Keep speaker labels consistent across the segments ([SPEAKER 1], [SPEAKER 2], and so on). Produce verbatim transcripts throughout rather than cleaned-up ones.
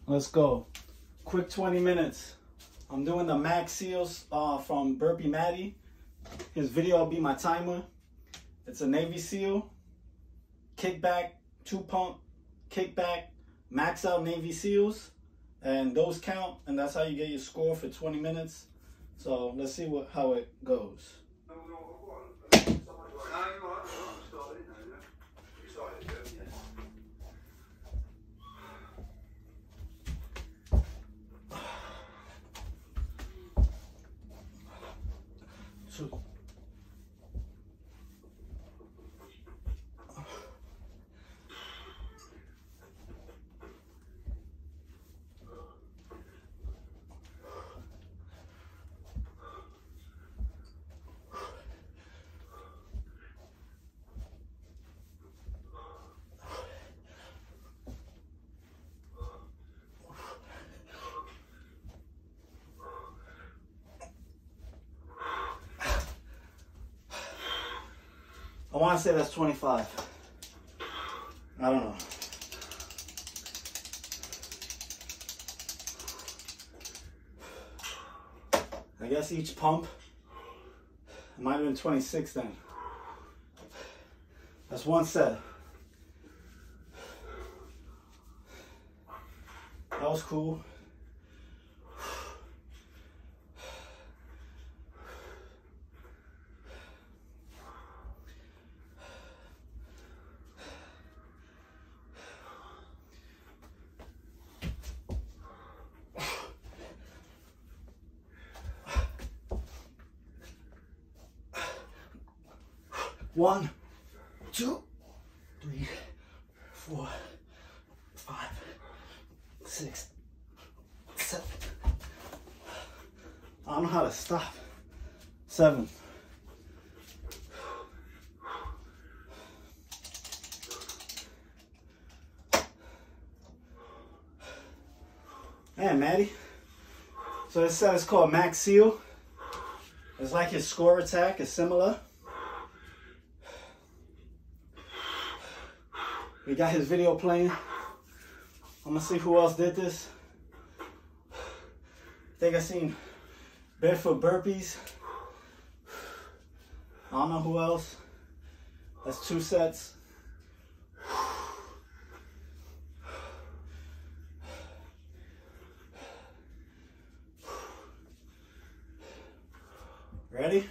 [SPEAKER 1] Let's go. Quick twenty minutes. I'm doing the max seals uh, from Burpee Matty. His video will be my timer. It's a Navy SEAL, kickback, two pump, kickback, max out Navy SEALs, and those count, and that's how you get your score for twenty minutes. So let's see what how it goes. Two. I want to say that's twenty-five. I don't know. I guess each pump, it might have been twenty-six then. That's one set. That was cool. One, two, three, four, five, six, seven. I don't know how to stop. Seven. Man, Maddie. So this set is called Max Seal. It's like his score attack is similar. We got his video playing. I'm gonna see who else did this. I think I seen barefoot burpees. I don't know who else. That's two sets. Ready?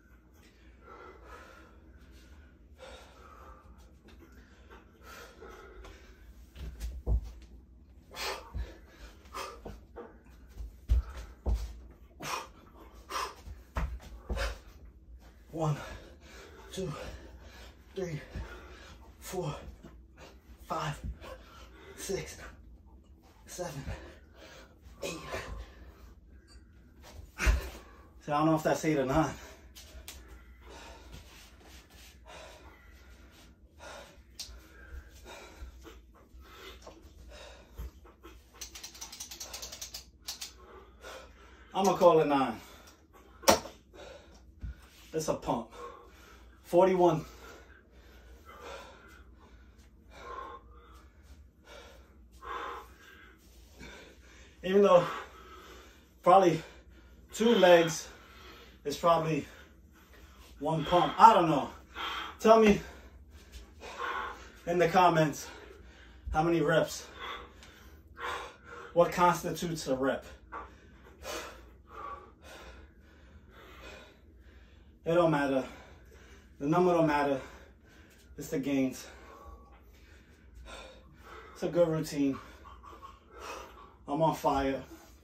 [SPEAKER 1] One, two, three, four, five, six, seven, eight. So I don't know if that's eight or nine. I'm gonna call it nine. It's a pump. forty-one. Even though probably two legs is probably one pump. I don't know. Tell me in the comments how many reps. What constitutes a rep? It don't matter. The number don't matter. It's the gains. It's a good routine. I'm on fire.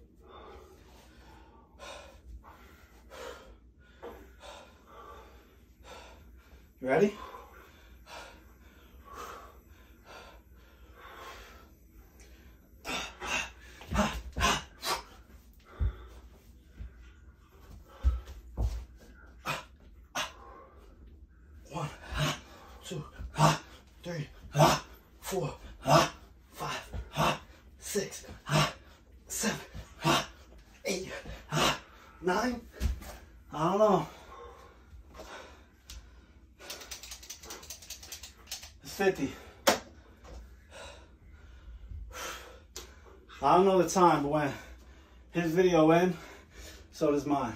[SPEAKER 1] You ready? One, two, three, four, five, six, seven, eight, nine. I don't know. It's fifty. I don't know the time, but when his video ends, so does mine.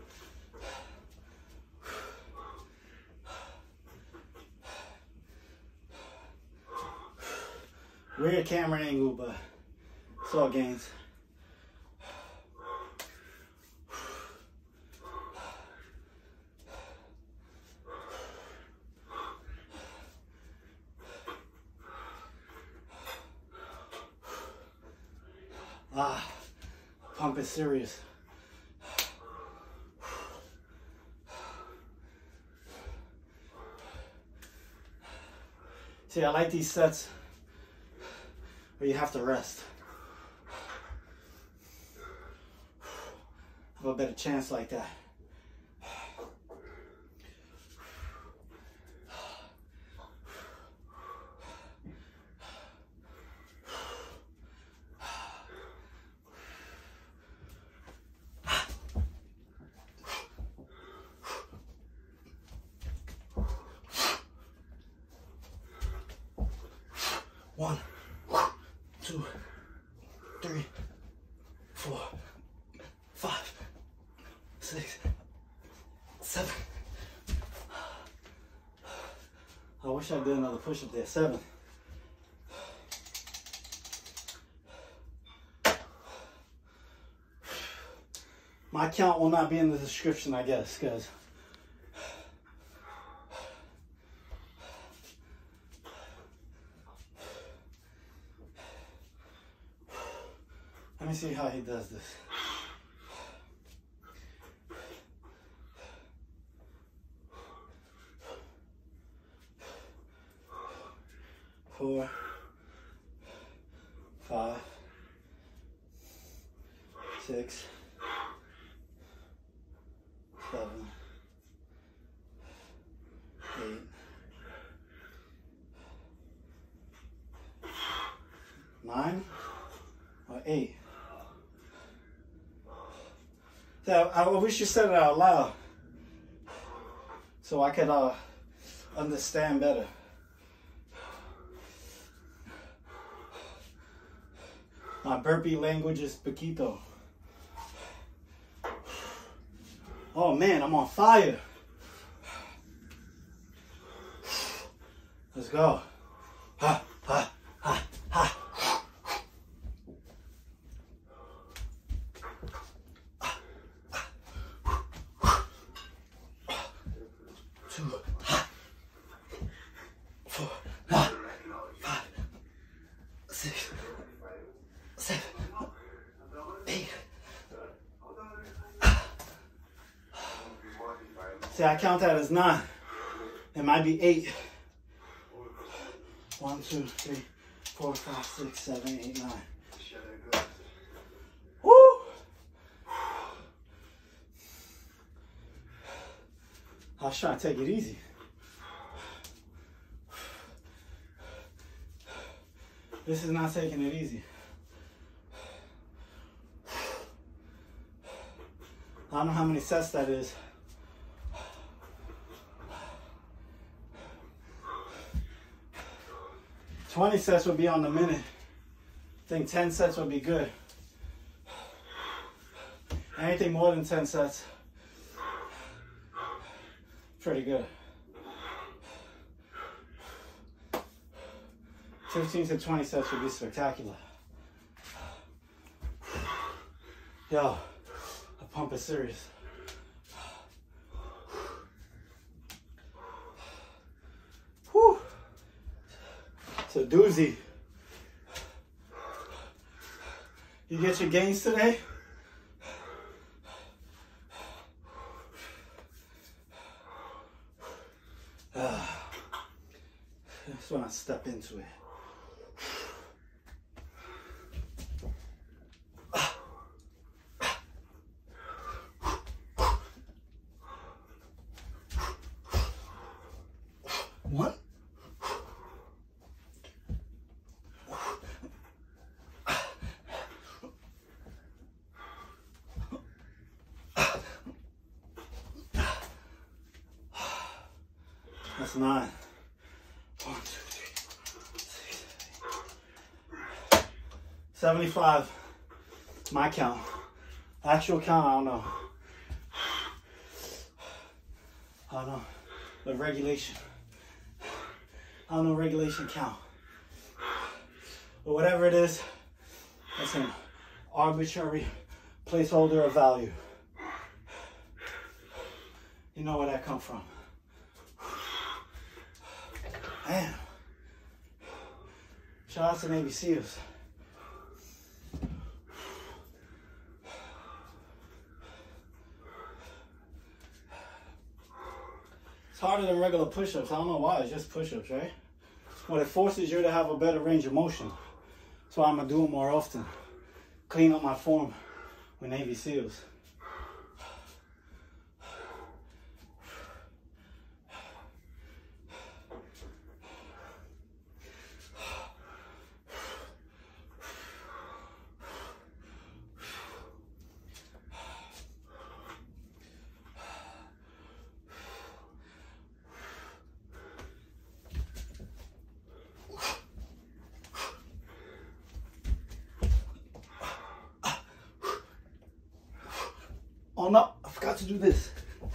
[SPEAKER 1] Weird camera angle, but it's all Gainz. Ah, pump is serious. See, I like these sets where you have to rest. Have a better chance like that. One, two, three, four, five, six, seven. I wish I did another push-up there. Seven. My count will not be in the description, I guess, because let me see how he does this. Four, five, six, seven, eight, nine, or eight. So I wish you said it out loud so I could uh, understand better. My burpee language is poquito. Oh man, I'm on fire. Let's go. Ha, ha, ha, ha. Two, ha, four, ha, five, six, seven, eight. See, I count that as nine. It might be eight. One, two, three, four, five, six, seven, eight, nine. Woo! I was trying to take it easy. This is not taking it easy. I don't know how many sets that is. twenty sets would be on the minute. I think ten sets would be good. Anything more than ten sets, pretty good. fifteen to twenty sets would be spectacular. Yo, the pump is serious. Whew. It's a doozy. You get your gains today? Uh, that's when I step into it. One. That's nine. One, two, three, six, eight. seventy-five, my count. Actual count, I don't know. I don't know. The regulation. I don't know regulation count. But whatever it is, it's an arbitrary placeholder of value. You know where that come from. Damn. Shout out to Navy SEALs. It's harder than regular push-ups. I don't know why, it's just push-ups, right? But it forces you to have a better range of motion. That's why I'm gonna do it more often. Clean up my form with Navy SEALs. Oh no, I forgot to do this.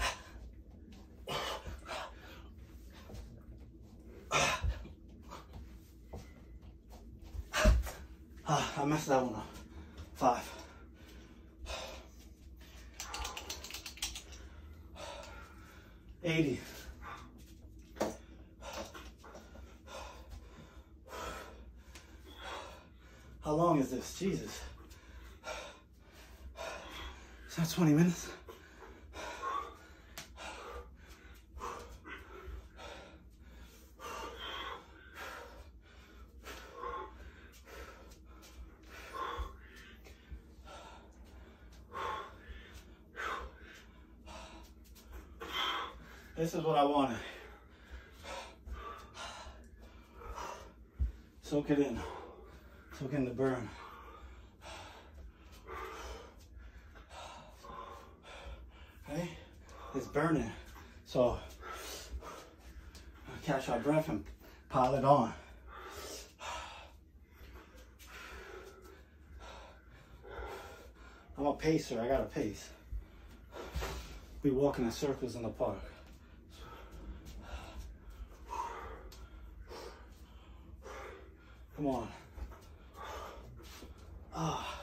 [SPEAKER 1] Ah, I messed that one up. Five. eighty. How long is this? Jesus. It's not twenty minutes. This is what I wanted. Soak it in. Soak in the burn. Okay? It's burning. So I'll catch our breath and pile it on. I'm a pacer, I got a pace. Be walking in circles in the park. Come on. Ah.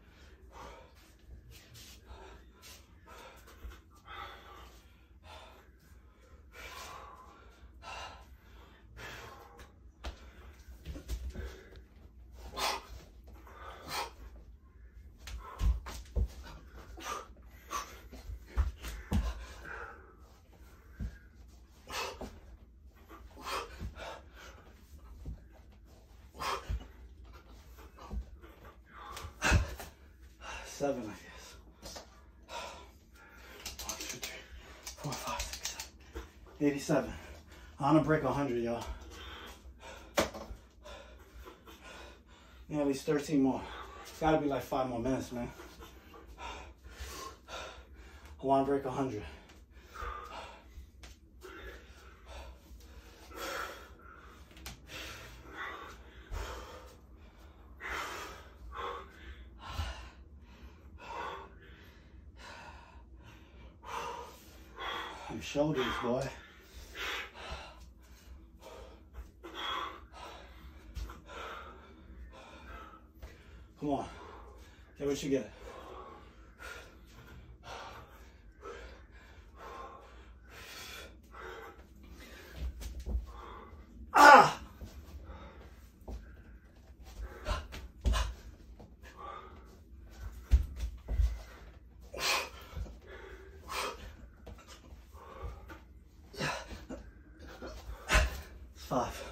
[SPEAKER 1] Seven, I guess. One, two, three, four, five, six, seven. eighty-seven. I'm gonna break one hundred, y'all. Yeah, at least thirteen more. It's gotta be like five more minutes, man. I wanna break one hundred. Your shoulders, boy. Come on. Get what you get. Ah! Five.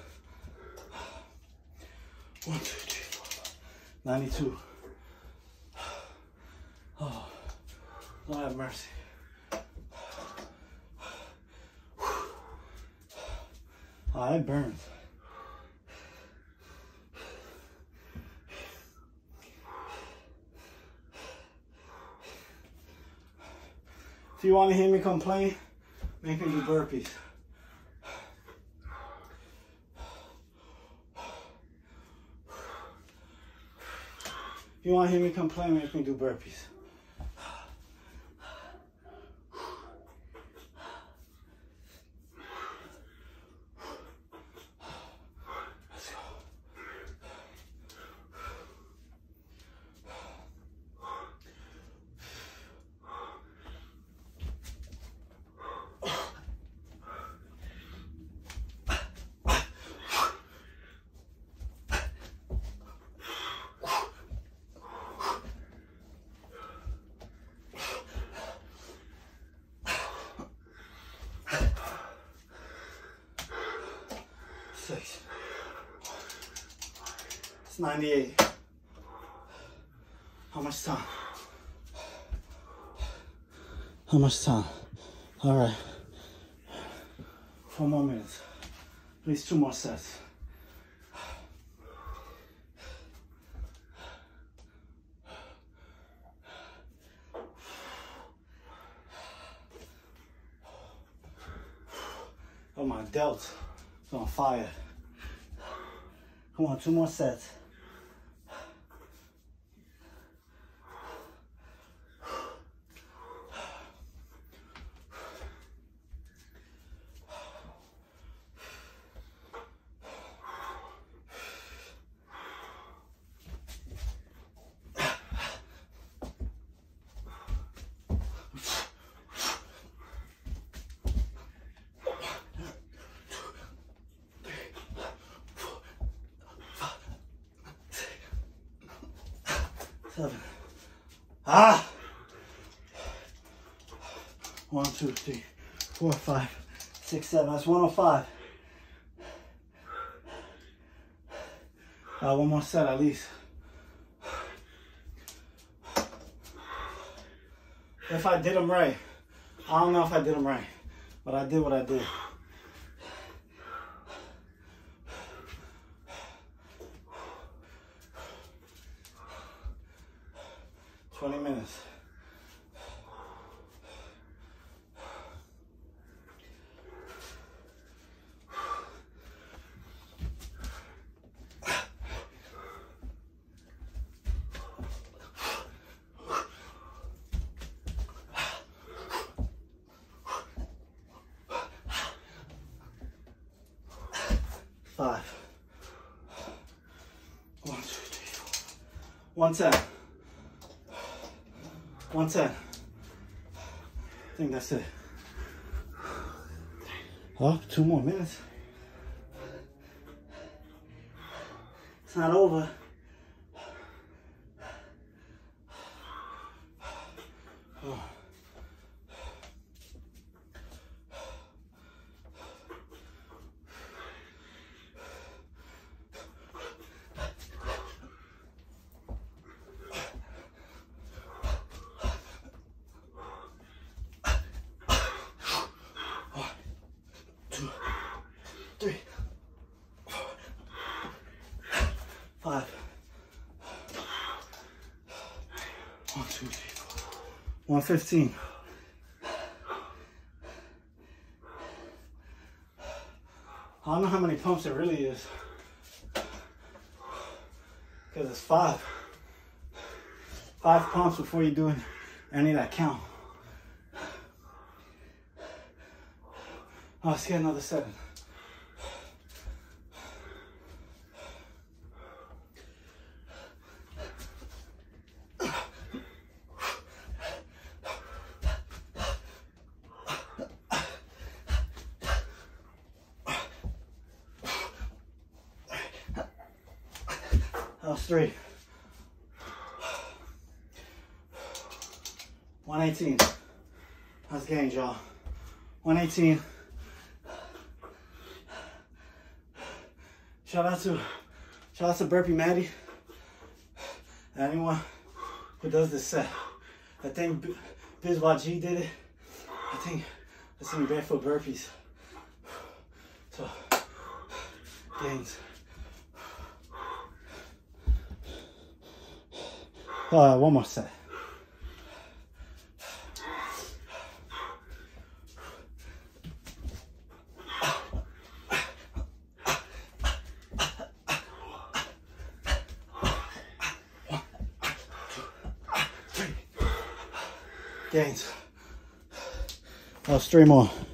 [SPEAKER 1] One, two, three, four, five. ninety-two. Oh, Lord have mercy. Oh, it burns. If you want to hear me complain, make me do burpees. you want to hear me complain, make me do burpees. Six. It's ninety-eight. How much time? How much time? All right. Four more minutes. At least two more sets. Oh, my delts. It's on fire. Come on, two more sets. Seven. Ah! One, two, three, four, five, six, seven. That's one oh five. Uh, one more set at least. If I did them right, I don't know if I did them right, but I did what I did. twenty minutes. Five. One, two, three, four. One ten. one ten. I think that's it. Oh, two more minutes. It's not over. Oh. Three, four, five, one, two, three, four, one fifteen. I don't know how many pumps it really is, because it's five. Five pumps before you do any of that count. Oh, let's get another seven. That was three. one eighteen. That's Gainz, y'all. one eighteen. Shout out to, shout out to Burpee Maddie. Anyone who does this set. I think Biz Y G did it. I think I seen barefoot burpees. So, Gainz. Uh, one more set. Gainz. That's three more.